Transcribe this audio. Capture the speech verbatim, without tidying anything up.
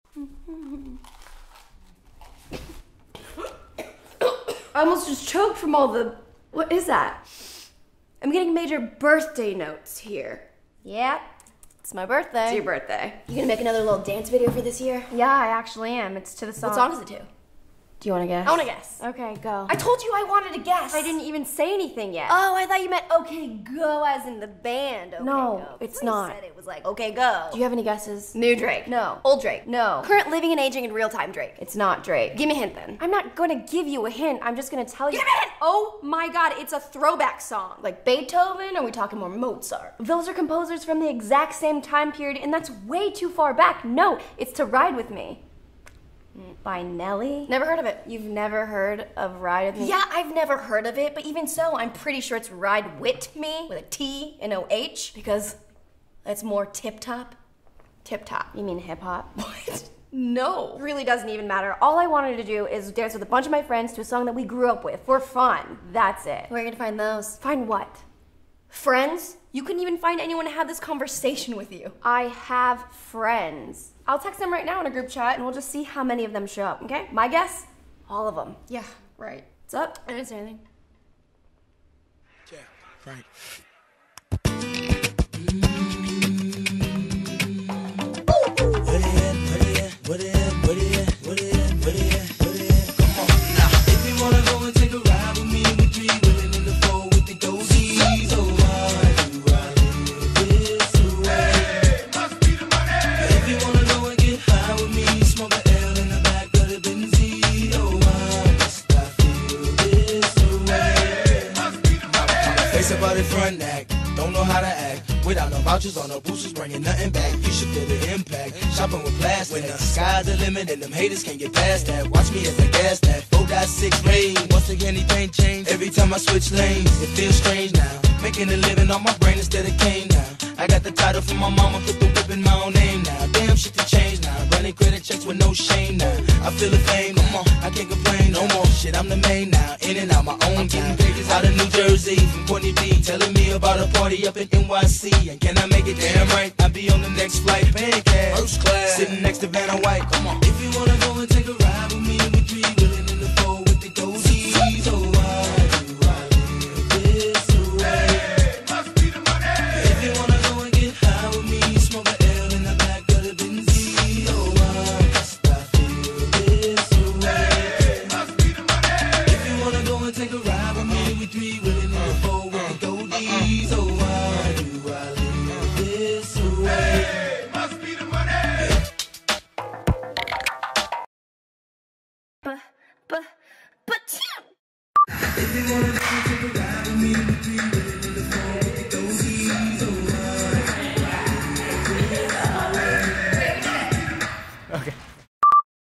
I almost just choked from all the... What is that? I'm getting major birthday notes here. Yeah, it's my birthday. It's your birthday. You gonna make another little dance video for this year? Yeah, I actually am. It's to the song. What song is it to? Do you want to guess? I want to guess. Okay, go. I told you I wanted to guess. I didn't even say anything yet. Oh, I thought you meant okay, go as in the band. Okay, no, go. it's Before not. You said it was like, okay, go. Do you have any guesses? New Drake. No. Old Drake. No. Current living and aging in real time Drake. It's not Drake. Give me a hint then. I'm not going to give you a hint. I'm just going to tell you. Give me a hint! Oh my God, it's a throwback song. Like Beethoven, or are we talking more Mozart? Those are composers from the exact same time period, and that's way too far back. No, it's To Ride With Me. By Nelly? Never heard of it. You've never heard of Ride With Me? Yeah, I've never heard of it, but even so, I'm pretty sure it's Ride Wit Me with a T and O H because it's more tip-top. Tip-top. You mean hip-hop? What? No. It really doesn't even matter. All I wanted to do is dance with a bunch of my friends to a song that we grew up with for fun. That's it. Where are you gonna find those? Find what? Friends? You couldn't even find anyone to have this conversation with you. I have friends. I'll text them right now in a group chat and we'll just see how many of them show up, okay? My guess? All of them. Yeah, right. What's up? I didn't say anything. Yeah, right. Front act, don't know how to act. Without no vouchers or no boosters, bringing nothing back. You should feel the impact. Shopping with plastic. When the sky's the limit and them haters can't get past that. Watch me as I gas that. four point six range. Once again, anything change. Every time I switch lanes, it feels strange now. Making a living on my brain instead of cane now. I got the title from my mama, put the whip in my own name now. Damn shit to change now. Running credit checks with no shame now. I feel the fame, come on, I can't complain no more. Shit, I'm the main now, in and out my own town. Pages out of New Jersey, from Courtney B, telling me about a party up in N Y C. And can I make it damn right? I'll be on the next flight, paying cash, first class, sitting next to Vanna White. Come on, if you wanna go and take a ride with me, we three willing in the four with the goatees. Oh, why do I live this way? Must be the money. If you wanna go and get high with me, smoke a L in the back of the Benzie. Oh, why must I feel this way? Must be the money. If you wanna go and take a ride with me, we three willing in the four with the goatees. Oh, why do I live this way? Must be the money. But, but, but... If you wanna go and take a ride with me, we three